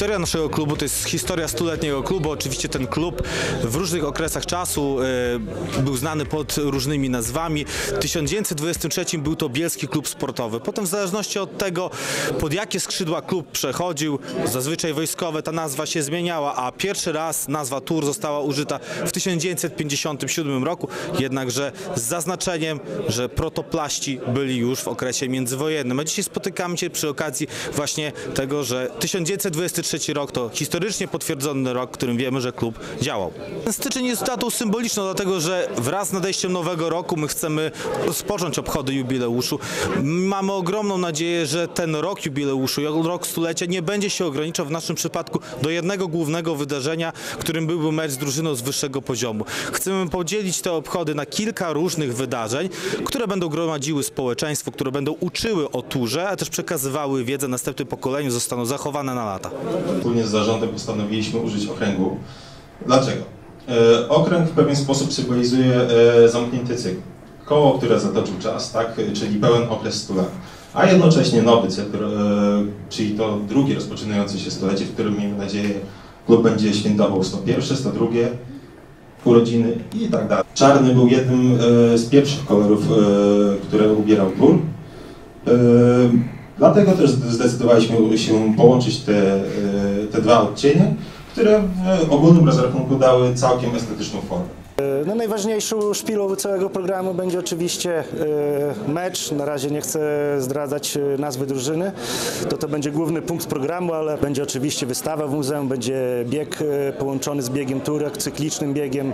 Historia naszego klubu to jest historia stuletniego klubu. Oczywiście ten klub w różnych okresach czasu był znany pod różnymi nazwami. W 1923 był to Bielski Klub Sportowy. Potem w zależności od tego, pod jakie skrzydła klub przechodził, zazwyczaj wojskowe, ta nazwa się zmieniała, a pierwszy raz nazwa Tur została użyta w 1957 roku, jednakże z zaznaczeniem, że protoplaści byli już w okresie międzywojennym. A dzisiaj spotykamy się przy okazji właśnie tego, że 1923 rok to historycznie potwierdzony rok, w którym wiemy, że klub działał. Ten styczeń jest datą symboliczną, dlatego że wraz z nadejściem nowego roku my chcemy rozpocząć obchody jubileuszu. Mamy ogromną nadzieję, że ten rok jubileuszu, rok stulecia nie będzie się ograniczał w naszym przypadku do jednego głównego wydarzenia, którym byłby mecz z drużyną z wyższego poziomu. Chcemy podzielić te obchody na kilka różnych wydarzeń, które będą gromadziły społeczeństwo, które będą uczyły o Turze, a też przekazywały wiedzę następnym pokoleniu, zostaną zachowane na lata. Wspólnie z zarządem postanowiliśmy użyć okręgu. Dlaczego? Okręg w pewien sposób symbolizuje zamknięty cykl. Koło, które zatoczył czas, tak? Czyli pełen okres 100 lat. A jednocześnie nowy cykl, czyli to drugie rozpoczynające się stulecie, w którym miejmy nadzieję klub będzie świętował 101, 102 urodziny i tak dalej. Czarny był jednym z pierwszych kolorów, które ubierał Tur. Dlatego też zdecydowaliśmy się połączyć te dwa odcienie, które w ogólnym rozrachunku dały całkiem estetyczną formę. No, najważniejszą szpilą całego programu będzie oczywiście mecz. Na razie nie chcę zdradzać nazwy drużyny. To będzie główny punkt programu, ale będzie oczywiście wystawa w muzeum, będzie bieg połączony z biegiem Tur, cyklicznym biegiem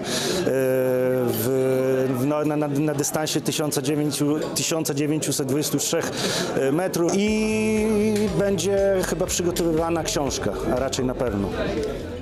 na dystansie 1923 metrów i będzie chyba przygotowywana książka, a raczej na pewno.